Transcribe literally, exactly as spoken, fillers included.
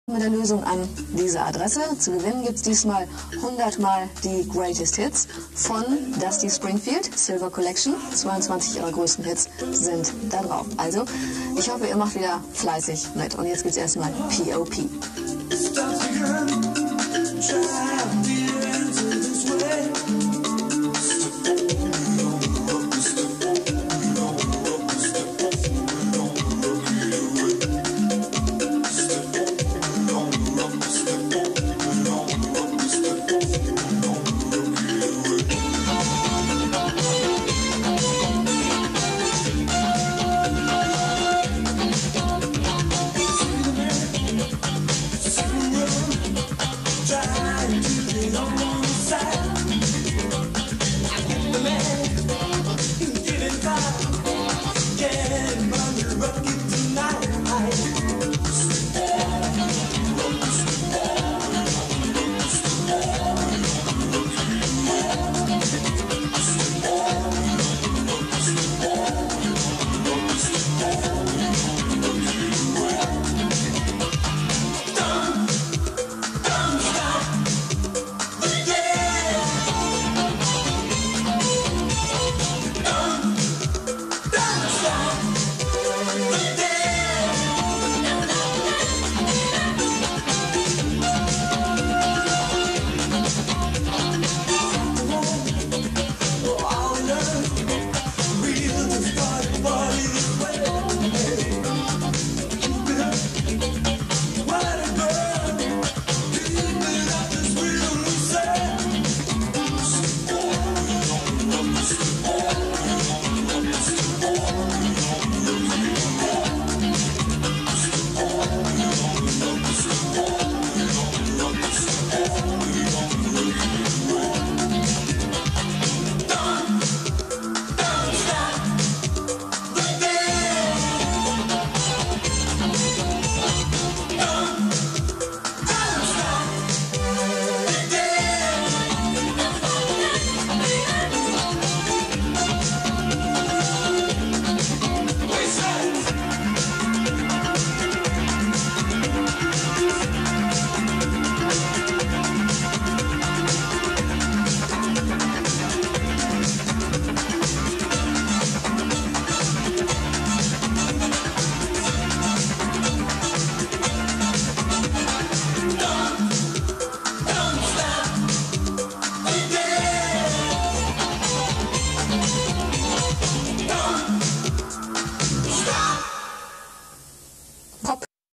Mit der Lösung an diese Adresse. Zu gewinnen gibt es diesmal hundert Mal die Greatest Hits von Dusty Springfield, Silver Collection. zweiundzwanzig ihrer größten Hits sind da drauf. Also, ich hoffe, ihr macht wieder fleißig mit. Und jetzt gibt es erstmal P O P.